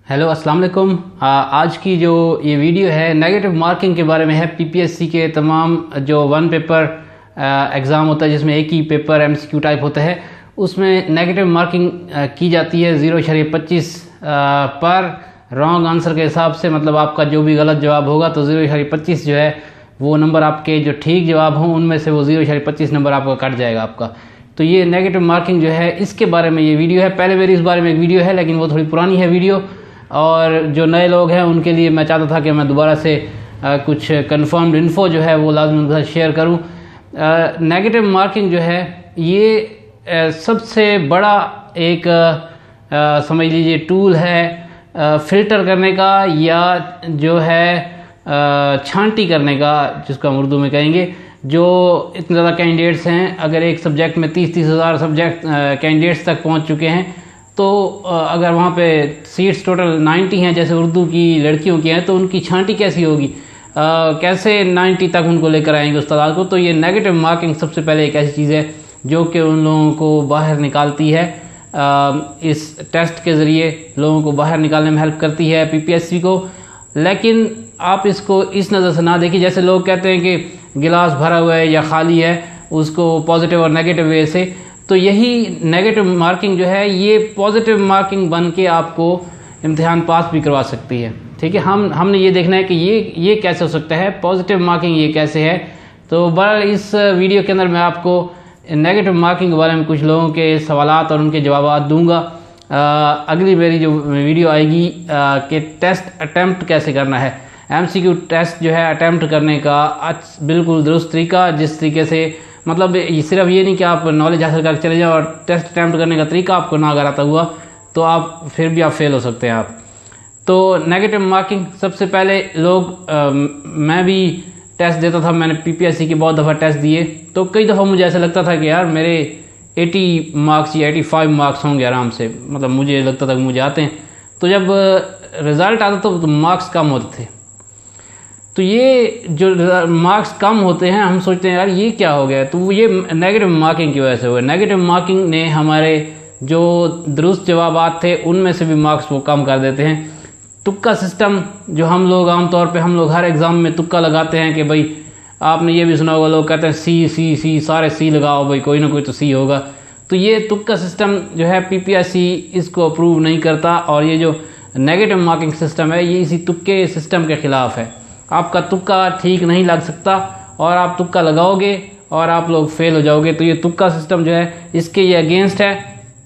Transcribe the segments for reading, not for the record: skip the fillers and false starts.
Hello अस्सलाम वालेकुम। आज की जो ये वीडियो है नेगेटिव मार्किंग के बारे में है। पीपीएससी के तमाम जो वन पेपर एग्ज़ाम होता है जिसमें एक ही पेपर एमसीक्यू टाइप होता है उसमें नेगेटिव मार्किंग की जाती है 0.25 पर रॉन्ग आंसर के हिसाब से। मतलब आपका जो भी गलत जवाब होगा तो 0.25 जो है वो नंबर आपके जो ठीक जवाब हों उनमें से वो 0.25 नंबर आपका कट जाएगा आपका। तो ये नेगेटिव मार्किंग जो है इसके बारे में ये वीडियो है। पहले मेरी इस बारे में एक वीडियो है लेकिन वो थोड़ी पुरानी है वीडियो, और जो नए लोग हैं उनके लिए मैं चाहता था कि मैं दोबारा से कुछ कंफर्म्ड इन्फो जो है वो लाजमी उनके साथ शेयर करूं। नेगेटिव मार्किंग जो है ये सबसे बड़ा एक समझ लीजिए टूल है फ़िल्टर करने का या जो है छांटी करने का, जिसको हम उर्दू में कहेंगे। जो इतने ज़्यादा कैंडिडेट्स हैं, अगर एक सब्जेक्ट में 30 हज़ार सब्जेक्ट कैंडिडेट्स तक पहुंच चुके हैं, तो अगर वहाँ पे सीट्स टोटल 90 हैं जैसे उर्दू की लड़कियों की हैं, तो उनकी छांटी कैसी होगी, कैसे 90 तक उनको लेकर आएंगे उस्ताद को। तो ये नेगेटिव मार्किंग सबसे पहले एक ऐसी चीज़ है जो कि उन लोगों को बाहर निकालती है, इस टेस्ट के ज़रिए लोगों को बाहर निकालने में हेल्प करती है पीपीएससी को। लेकिन आप इसको इस नज़र से ना देखिए, जैसे लोग कहते हैं कि गिलास भरा हुआ है या खाली है, उसको पॉजिटिव और नेगेटिव वे से। तो यही नेगेटिव मार्किंग जो है ये पॉजिटिव मार्किंग बन के आपको इम्तिहान पास भी करवा सकती है। ठीक है, हमने ये देखना है कि ये कैसे हो सकता है, पॉजिटिव मार्किंग ये कैसे है। तो बहरहाल इस वीडियो के अंदर मैं आपको नेगेटिव मार्किंग के बारे में कुछ लोगों के सवालात और उनके जवाब दूंगा। अगली मेरी जो वीडियो आएगी कि टेस्ट अटैम्प्ट कैसे करना है, एमसीक्यू टेस्ट जो है अटैम्प्ट करने का बिल्कुल दुरुस्त तरीका, जिस तरीके से मतलब सिर्फ ये नहीं कि आप नॉलेज हासिल करके चले जाओ और टेस्ट अटैम्प्ट करने का तरीका आपको ना अगर आता हुआ तो आप फिर भी आप फेल हो सकते हैं आप। तो नेगेटिव मार्किंग सबसे पहले लोग मैं भी टेस्ट देता था, मैंने पीपीएससी के बहुत दफ़ा टेस्ट दिए, तो कई दफ़ा मुझे ऐसा लगता था कि यार मेरे 80 मार्क्स या 85 मार्क्स होंगे आराम से, मतलब मुझे लगता था कि मुझे आते हैं। तो जब रिज़ल्ट आता तो मार्क्स कम होते थे। तो ये जो मार्क्स कम होते हैं हम सोचते हैं यार ये क्या हो गया, तो ये नेगेटिव मार्किंग की वजह से हुआ। नेगेटिव मार्किंग ने हमारे जो दुरुस्त जवाबात थे उनमें से भी मार्क्स वो कम कर देते हैं। तुक्का सिस्टम जो हम लोग आमतौर पे हम लोग हर एग्ज़ाम में तुक्का लगाते हैं कि भाई आपने ये भी सुना होगा, लोग कहते हैं सी सारे सी लगाओ भाई, कोई ना कोई तो सी होगा। तो ये तुक्का सिस्टम जो है पीपीएससी इसको अप्रूव नहीं करता, और ये जो नेगेटिव मार्किंग सिस्टम है ये इसी तुक्के सिस्टम के ख़िलाफ़ है। आपका तुक्का ठीक नहीं लग सकता और आप तुक्का लगाओगे और आप लोग फेल हो जाओगे। तो ये तुक्का सिस्टम जो है इसके ये अगेंस्ट है।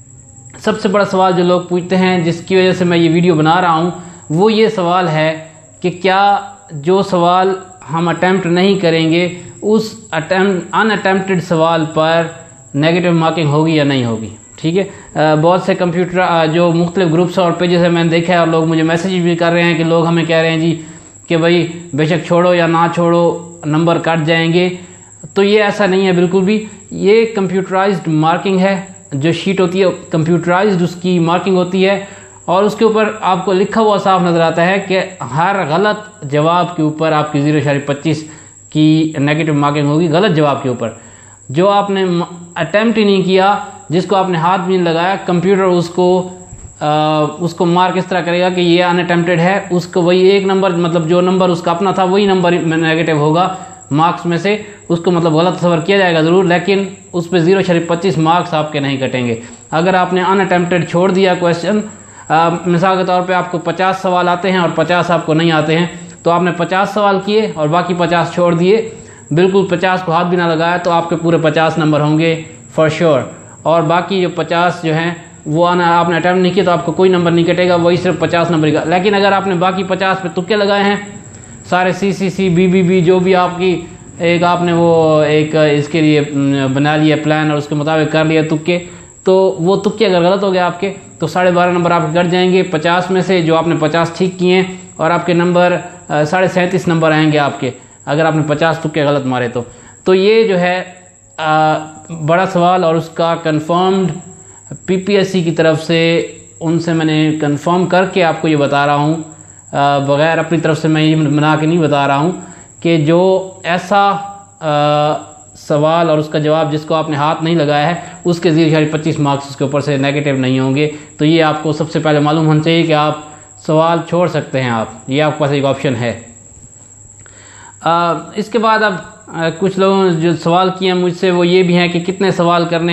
सबसे बड़ा सवाल जो लोग पूछते हैं जिसकी वजह से मैं ये वीडियो बना रहा हूँ वो ये सवाल है कि क्या जो सवाल हम अटैम्प्ट नहीं करेंगे उस अनअटैम्प्टेड सवाल पर नेगेटिव मार्किंग होगी या नहीं होगी। ठीक है, बहुत से कंप्यूटर जो मुख्तलिफ ग्रुप्स और पेजेस है मैंने देखा है, और लोग मुझे मैसेज भी कर रहे हैं कि लोग हमें कह रहे हैं जी कि भाई बेशक छोड़ो या ना छोड़ो नंबर कट जाएंगे। तो ये ऐसा नहीं है बिल्कुल भी। ये कंप्यूटराइज्ड मार्किंग है, जो शीट होती है कंप्यूटराइज्ड उसकी मार्किंग होती है, और उसके ऊपर आपको लिखा हुआ साफ नज़र आता है कि हर गलत जवाब के ऊपर आपकी 0.25 की नेगेटिव मार्किंग होगी। गलत जवाब के ऊपर जो आपने अटैम्प्ट ही नहीं किया, जिसको आपने हाथ भी नहीं लगाया, कंप्यूटर उसको मार्क इस तरह करेगा कि ये अनअटेम्प्टेड है, उसको वही एक नंबर, मतलब जो नंबर उसका अपना था वही नंबर नेगेटिव होगा मार्क्स में से। उसको मतलब गलत तस्वर किया जाएगा ज़रूर, लेकिन उस पर 0.25 मार्क्स आपके नहीं कटेंगे। अगर आपने अनअटेम्प्टेड छोड़ दिया क्वेश्चन, मिसाल के तौर पे आपको 50 सवाल आते हैं और 50 आपको नहीं आते हैं, तो आपने 50 सवाल किए और बाकी 50 छोड़ दिए, बिल्कुल 50 को हाथ भी ना लगाया, तो आपके पूरे 50 नंबर होंगे फॉर श्योर। और बाकी जो 50 जो हैं वो आपने अटैम्प्ट नहीं किया तो आपको कोई नंबर नहीं कटेगा, वही सिर्फ 50 नंबर का। लेकिन अगर आपने बाकी 50 पे तुक्के लगाए हैं, सारे सी बी जो भी आपकी एक आपने वो एक इसके लिए बना लिया प्लान और उसके मुताबिक कर लिया तुक्के, तो वो तुक्के अगर गलत हो गए आपके तो 12.5 नंबर आपके कट जाएंगे 50 में से, जो आपने 50 ठीक किए हैं, और आपके नंबर 37.5 नंबर आएंगे आपके, अगर आपने 50 तुक्के गलत मारे तो ये जो है बड़ा सवाल, और उसका कंफर्म्ड पीपीएससी की तरफ से उनसे मैंने कंफर्म करके आपको ये बता रहा हूँ, बग़ैर अपनी तरफ से मैं ये बना के नहीं बता रहा हूँ कि जो ऐसा सवाल और उसका जवाब जिसको आपने हाथ नहीं लगाया है उसके 0.25 मार्क्स उसके ऊपर से नेगेटिव नहीं होंगे। तो ये आपको सबसे पहले मालूम होना चाहिए कि आप सवाल छोड़ सकते हैं आप, ये आपके पास एक ऑप्शन है। इसके बाद अब कुछ लोगों ने जो सवाल किए मुझसे वो ये भी हैं कि कितने सवाल करने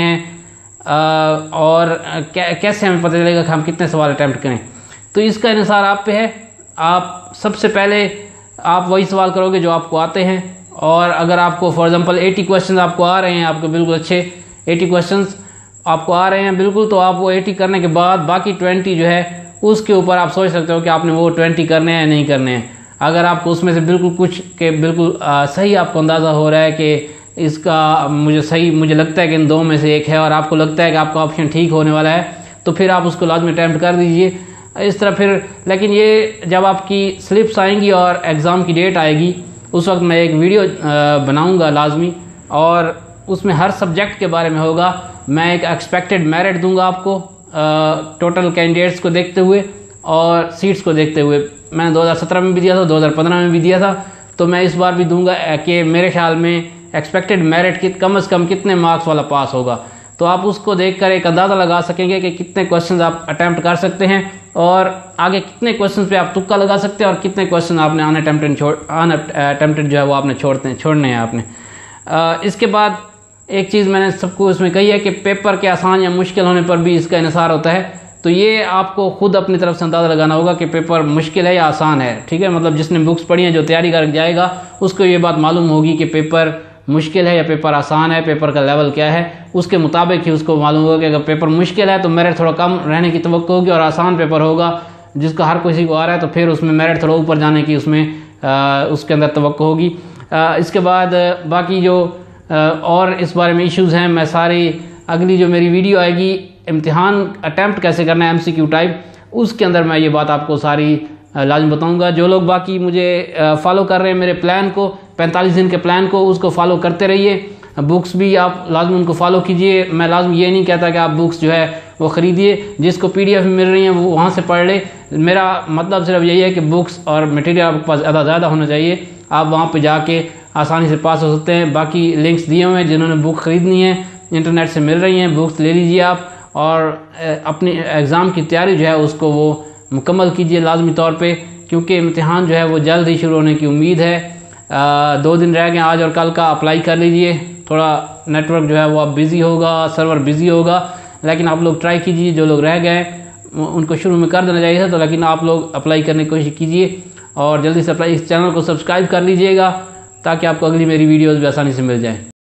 हैं और कैसे हमें पता चलेगा कि हम कितने सवाल अटैम्प्ट करें। तो इसका इन्हिसार आप पे है। आप सबसे पहले आप वही सवाल करोगे जो आपको आते हैं, और अगर आपको फॉर एग्जांपल 80 क्वेश्चन आपको आ रहे हैं, आपको बिल्कुल अच्छे 80 क्वेश्चंस आपको आ रहे हैं बिल्कुल, तो आप वो 80 करने के बाद बाकी 20 जो है उसके ऊपर आप सोच सकते हो कि आपने वो 20 करने हैं नहीं करने हैं। अगर आपको उसमें से बिल्कुल कुछ के बिल्कुल सही आपको अंदाज़ा हो रहा है कि इसका मुझे लगता है कि इन दो में से एक है, और आपको लगता है कि आपका ऑप्शन ठीक होने वाला है, तो फिर आप उसको लाजमी अटैम्प्ट कर दीजिए इस तरह। फिर लेकिन ये जब आपकी स्लिप्स आएंगी और एग्ज़ाम की डेट आएगी, उस वक्त मैं एक वीडियो बनाऊंगा लाजमी, और उसमें हर सब्जेक्ट के बारे में होगा। मैं एक एक्सपेक्टेड मेरिट दूंगा आपको टोटल कैंडिडेट्स को देखते हुए और सीट्स को देखते हुए। मैंने 2017 में भी दिया था, 2015 में भी दिया था, तो मैं इस बार भी दूंगा कि मेरे ख्याल में एक्सपेक्टेड मेरिट कम से कम कितने मार्क्स वाला पास होगा। तो आप उसको देखकर एक अंदाज़ा लगा सकेंगे कि कितने क्वेश्चंस आप अटैम्प्ट कर सकते हैं, और आगे कितने क्वेश्चंस पे आप तुक्का लगा सकते हैं, और कितने क्वेश्चन आपने अनअटेम्प्टेड जो है वो आपने छोड़ने हैं आपने। इसके बाद एक चीज़ मैंने सबको इसमें कही है कि पेपर के आसान या मुश्किल होने पर भी इसका इन्हिसार होता है। तो ये आपको खुद अपनी तरफ से अंदाज़ा लगाना होगा कि पेपर मुश्किल है या आसान है। ठीक है, मतलब जिसने बुक्स पढ़ी हैं, जो तैयारी कर जाएगा, उसको ये बात मालूम होगी कि पेपर मुश्किल है या पेपर आसान है, पेपर का लेवल क्या है, उसके मुताबिक ही उसको मालूम होगा कि अगर पेपर मुश्किल है तो मेरिट थोड़ा कम रहने की तवक्को होगी, और आसान पेपर होगा जिसका हर किसी को आ रहा है तो फिर उसमें मेरिट थोड़ा ऊपर जाने की उसके अंदर तवक्को होगी। इसके बाद बाकी जो और इस बारे में इश्यूज़ हैं, मैं सारी अगली जो मेरी वीडियो आएगी इम्तिहान अटैम्प्ट कैसे करना है MCQ टाइप, उसके अंदर मैं ये बात आपको सारी लाजम बताऊंगा। जो लोग बाकी मुझे फॉलो कर रहे हैं मेरे प्लान को, 45 दिन के प्लान को, उसको फॉलो करते रहिए। बुक्स भी आप लाजम उनको फॉलो कीजिए। मैं लाजम ये नहीं कहता कि आप बुक्स जो है वो ख़रीदिए, जिसको PDF मिल रही हैं वो वहाँ से पढ़ ले। मेरा मतलब सिर्फ यही है कि बुक्स और मटेरियल आपके पास ज़्यादा होना चाहिए, आप वहाँ पे जाके आसानी से पास हो सकते हैं। बाकी लिंक्स दिए हुए हैं, जिन्होंने बुक ख़रीदनी है इंटरनेट से मिल रही हैं, बुक्स ले लीजिए आप, और अपनी एग्ज़ाम की तैयारी जो है उसको वो मुकम्मल कीजिए लाजमी तौर पे, क्योंकि इम्तिहान जो है वो जल्द ही शुरू होने की उम्मीद है। 2 दिन रह गए, आज और कल का। अप्लाई कर लीजिए। थोड़ा नेटवर्क जो है वो अब बिज़ी होगा, सर्वर बिज़ी होगा, लेकिन आप लोग ट्राई कीजिए। जो लोग रह गए उनको शुरू में कर देना चाहिए था, तो लेकिन आप लोग अप्लाई करने की कोशिश कीजिए, और जल्दी से इस चैनल को सब्सक्राइब कर लीजिएगा ताकि आपको अगली मेरी वीडियोज़ भी आसानी से मिल जाए।